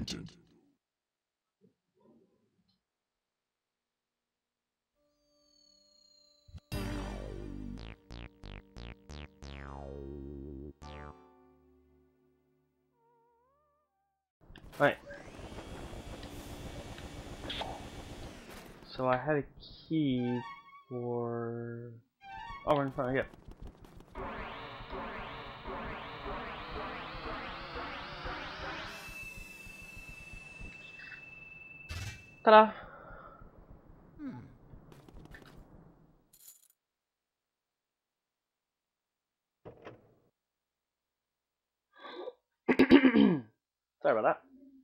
disappointed. Right. So I had a key for... Oh, we're in front, yeah. Ta-da! Sorry about that.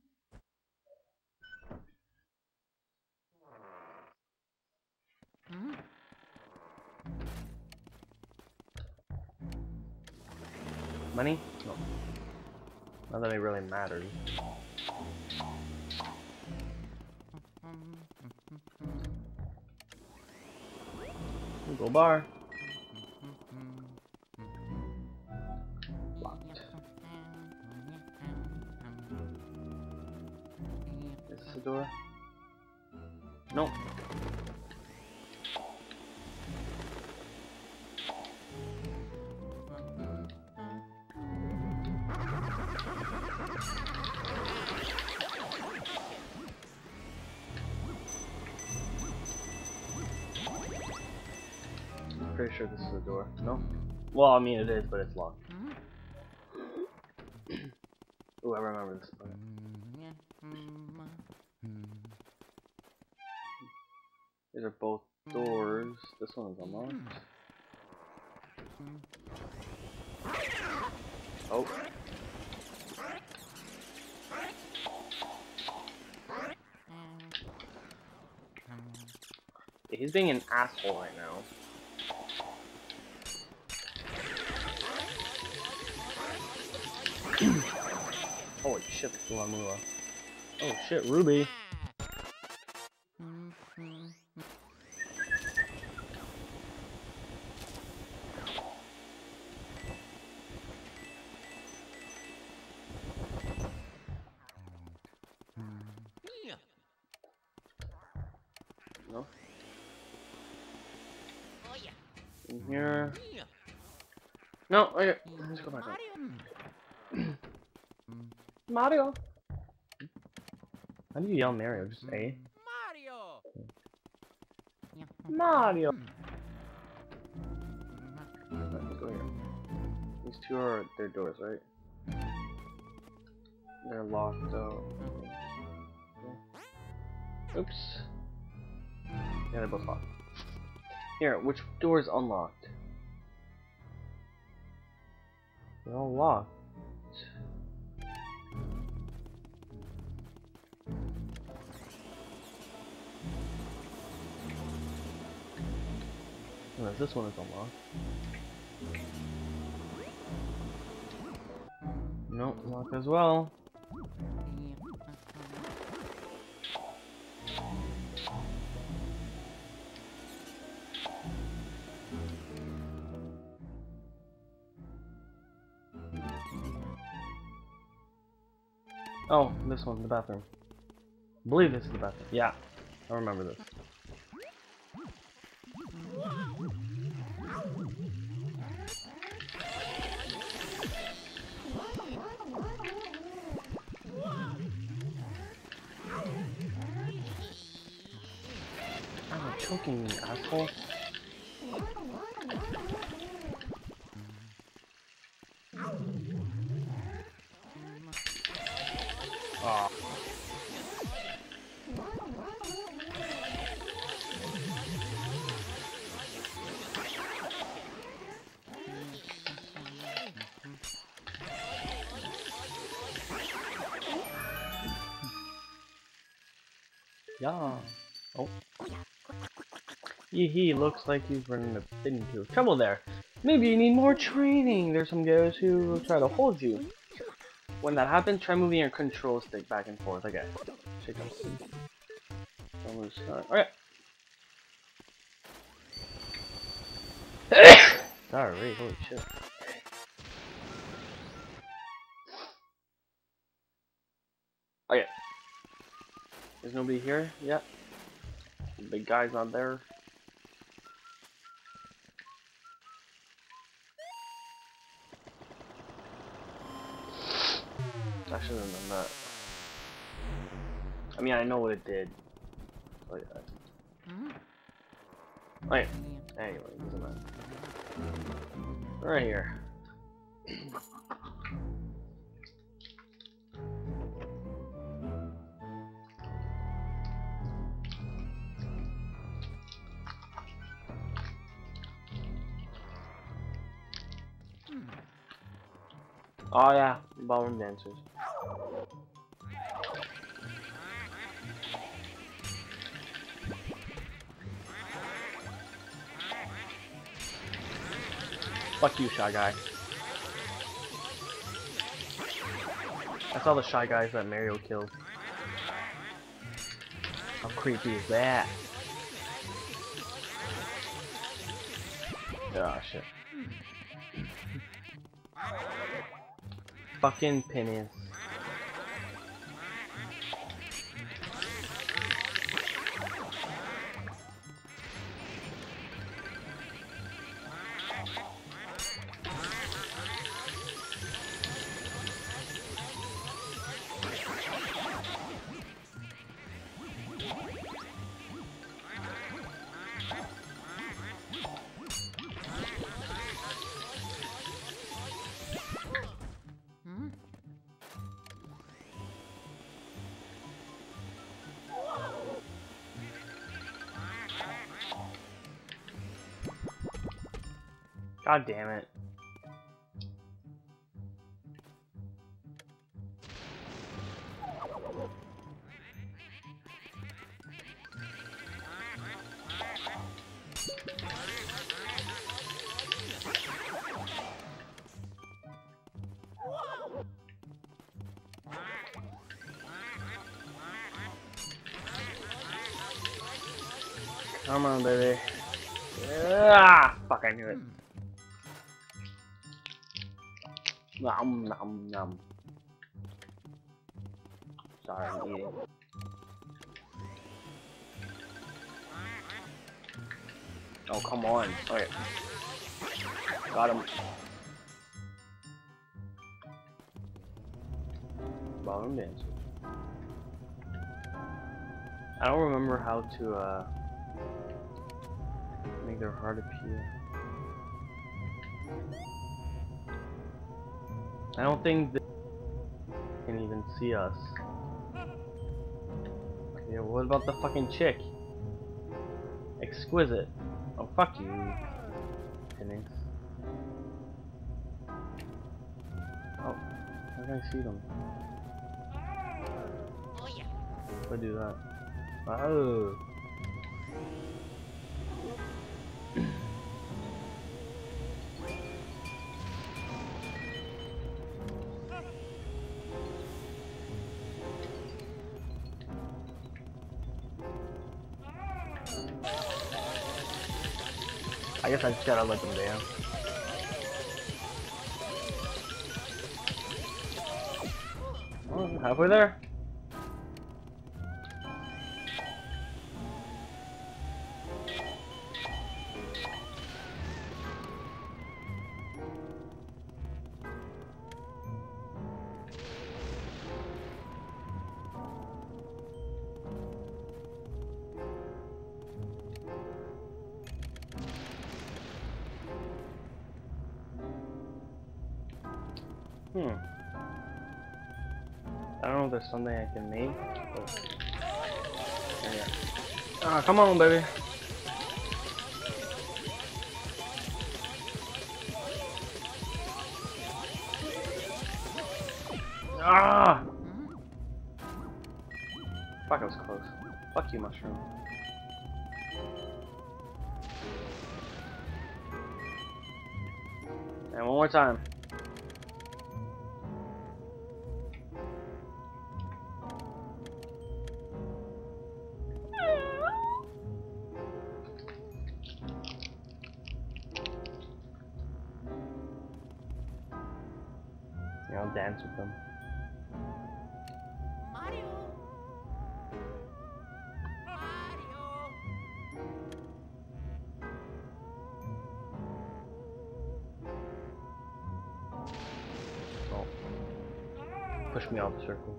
Money? No. Not that it really matters. Gold bar. Locked. Is this a door? Nope. Pretty sure this is a door. No? Well, I mean it is, but it's locked. Ooh, I remember this part. These are both doors. This one is unlocked. Oh. Yeah, he's being an asshole right now. Holy shit, Lamula. Oh shit, Ruby. No? In here. No, okay. Let's go back up. Mario. How do you yell Mario? Just A? Mario! Let's go here. These two are their doors, right? They're locked though. Oops. Yeah, they're both locked. Here, which door is unlocked? They're all locked. Unless this one is unlocked. Nope, locked as well. Oh, this one, the bathroom. I believe this is the bathroom. Yeah, I remember this. I'm choking you, asshole. Oh. Yeah. Oh. Yee looks like you've run into trouble there. Maybe you need more training. There's some guys who will try to hold you. When that happens, try moving your control stick back and forth. Okay. Shake up. Okay. Sorry, holy shit. Okay. There's nobody here yet. The big guy's not there. I shouldn't have done that. I mean, I know what it did. Like that. Wait. Anyway, it doesn't matter. Right here. Oh yeah, ballroom dancers. Fuck you, Shy Guy. That's all the Shy Guys that Mario killed. How creepy is that? Oh shit. Fucking Phineas. God damn it. Come on, baby. Ah, fuck, I knew it. Nom nom nom. Sorry, I'm eating. Oh, come on. Alright. Got him. Ballroom dancer. I don't remember how to, make their heart appear. I don't think they can even see us. Yeah, what about the fucking chick? Exquisite. Oh, fuck you, Phineas. Oh, how can I see them? If I do that. Oh. I guess I just gotta let them down. Oh, halfway there. I don't know if there's something I can make. Yeah. Ah, come on, baby. Ah! Fuck, I was close. Fuck you, mushroom. And one more time. Yeah, I'll dance with them. Mario. Push me off the circle.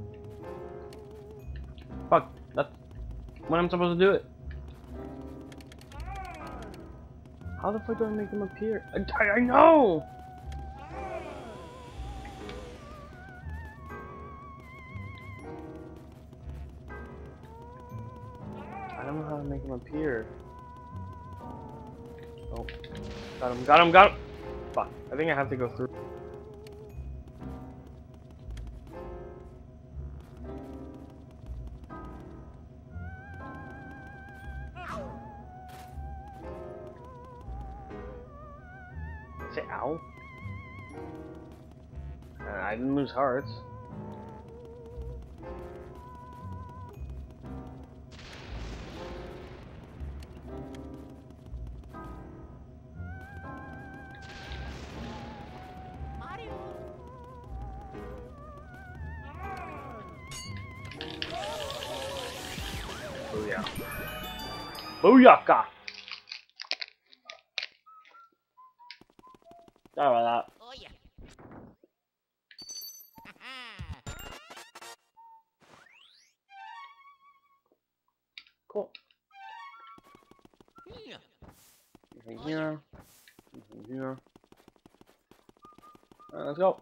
Fuck, that's when I'm supposed to do it. How the fuck do I make them appear? I know! I don't know how to make them appear. Oh, got him! Fuck, I think I have to go through. Say ow? I didn't lose hearts. Booyah. Booyaka! Sorry about that. Oh yeah. Cool. Yeah. Anything here? Anything here? Let's go.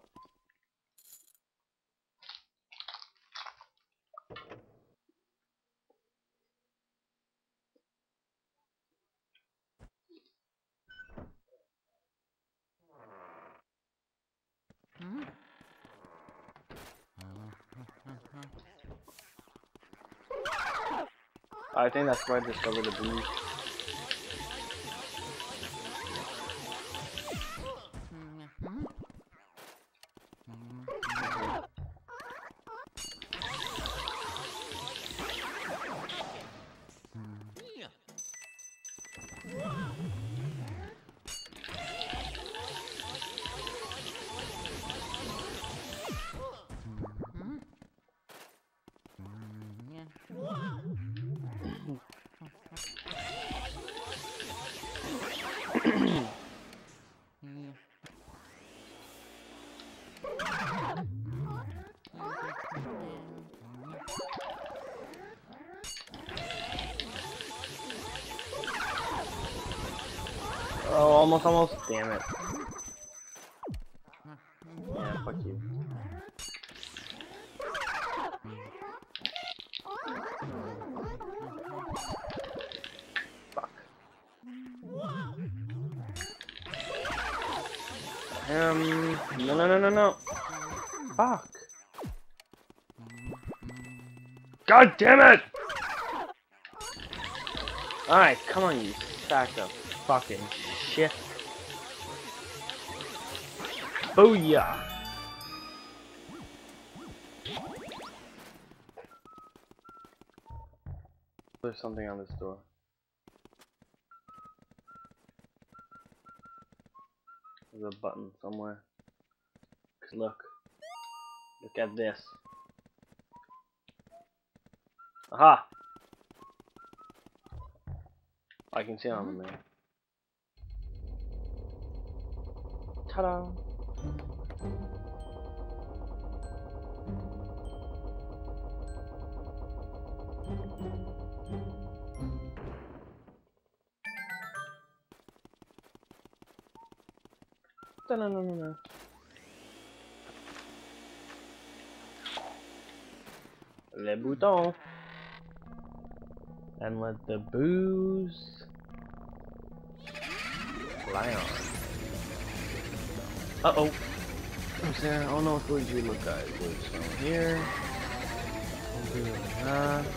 I think that's why I discovered the booze. Oh, almost. Damn it. Yeah, fuck you. Fuck. No. Fuck. God damn it! Alright, come on, you sack of fucking shit. Booyah! There's something on this door. There's a button somewhere. Look at this. Aha! I can see it on the map. Ta-da! No. Le bouton. And let the booze fly on. Uh-oh. What's there? Oh no, it's going to look guys. What's down here? We'll do that.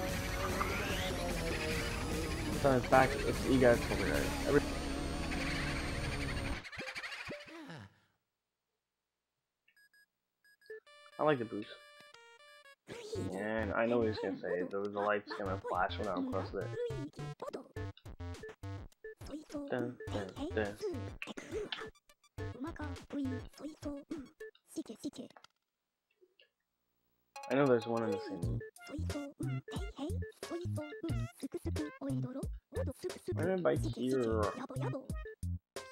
It's on its back. It's you guys over there. I like the boost. And I know what he's gonna say. The light's gonna flash when I'm close to it. Dun. I know there's one in the same. Right by here.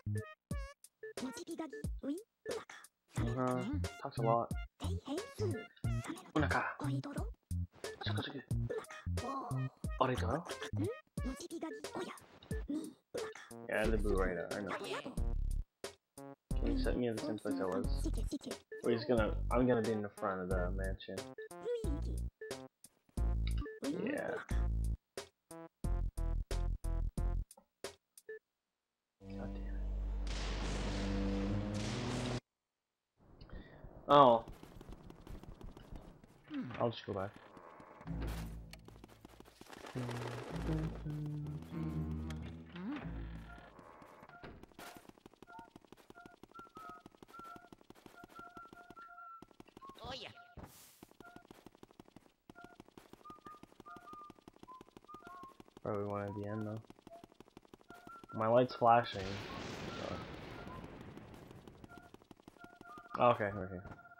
Talks a lot. Oridoro? Yeah, the blue radar, I know. Can you set me at the same place I was? Or I'm gonna be in the front of the mansion. Yeah. God damn it. Oh. I'll just go back. Oh yeah. Probably one at the end though. My light's flashing. So. Oh, okay, okay.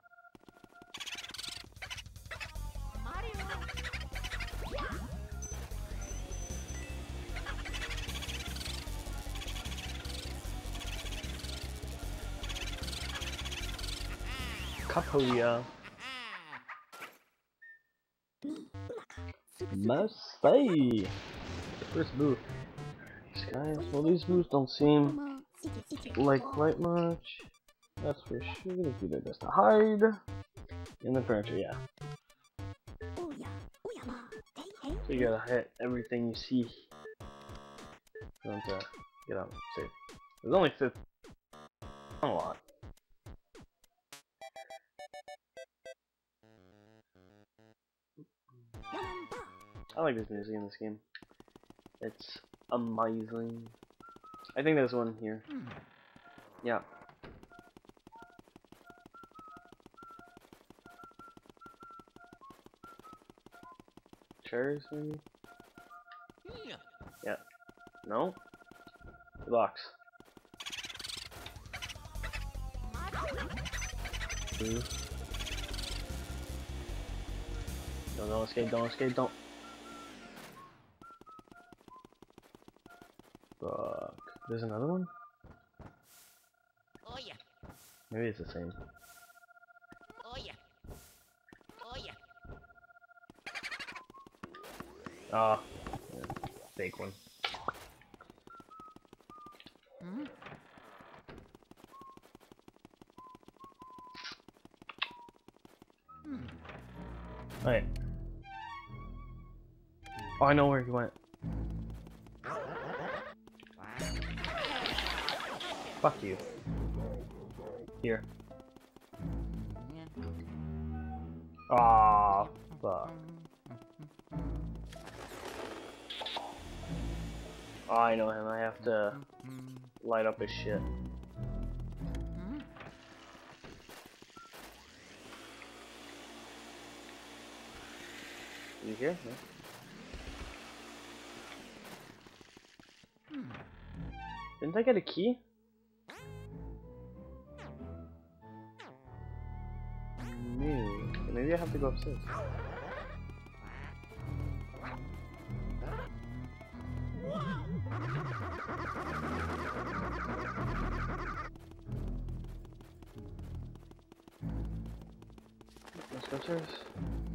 Kapuya. Must say. First booth. Guys, well, these booths don't seem like quite much. That's for sure. Gonna do their best to hide in the furniture, yeah. So you gotta hit everything you see. You want to get out safe. There's only 50. Not a lot. I like this music in this game. It's amazing. I think there's one here. Yeah. Chairs, maybe? Yeah. No? Box. Blue. No, don't escape, don't escape, don't. Fuck. There's another one? Oh yeah. Maybe it's the same. Oh yeah. Oh yeah. Ah. Yeah. Fake one. Alright. Oh, I know where he went. Fuck you. Here. Ah, fuck. Oh, I know him. I have to light up his shit. You here? No. Didn't I get a key? Maybe I have to go upstairs. Let's go upstairs.